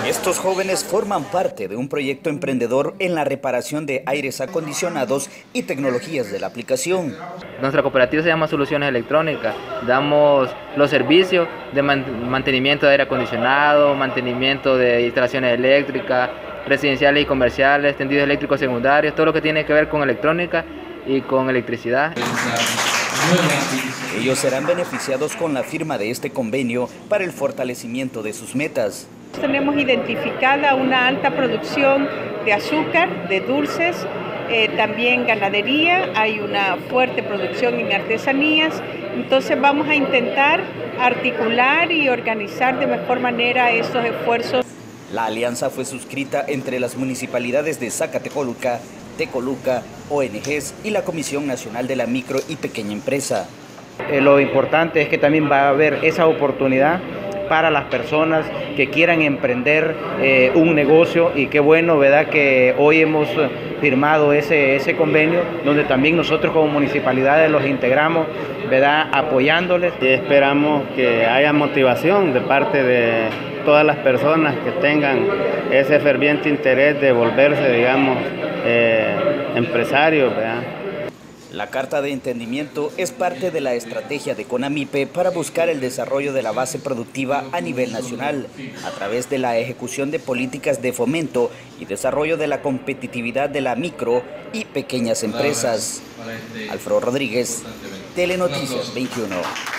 Estos jóvenes forman parte de un proyecto emprendedor en la reparación de aires acondicionados y tecnologías de la aplicación. Nuestra cooperativa se llama Soluciones Electrónicas. Damos los servicios de mantenimiento de aire acondicionado, mantenimiento de instalaciones eléctricas, residenciales y comerciales, tendidos eléctricos secundarios, todo lo que tiene que ver con electrónica y con electricidad. Ellos serán beneficiados con la firma de este convenio para el fortalecimiento de sus metas. Tenemos identificada una alta producción de azúcar, de dulces, también ganadería, hay una fuerte producción en artesanías, entonces vamos a intentar articular y organizar de mejor manera estos esfuerzos. La alianza fue suscrita entre las municipalidades de Zacatecoluca, Tecoluca, ONGs y la Comisión Nacional de la Micro y Pequeña Empresa. Lo importante es que también va a haber esa oportunidad para las personas que quieran emprender un negocio, y qué bueno, ¿verdad?, que hoy hemos firmado ese convenio donde también nosotros como municipalidades los integramos, ¿verdad?, apoyándoles. Y esperamos que haya motivación de parte de todas las personas que tengan ese ferviente interés de volverse, digamos, empresarios, ¿verdad? La Carta de Entendimiento es parte de la estrategia de CONAMIPE para buscar el desarrollo de la base productiva a nivel nacional, a través de la ejecución de políticas de fomento y desarrollo de la competitividad de la micro y pequeñas empresas. Alfredo Rodríguez, Telenoticias 21.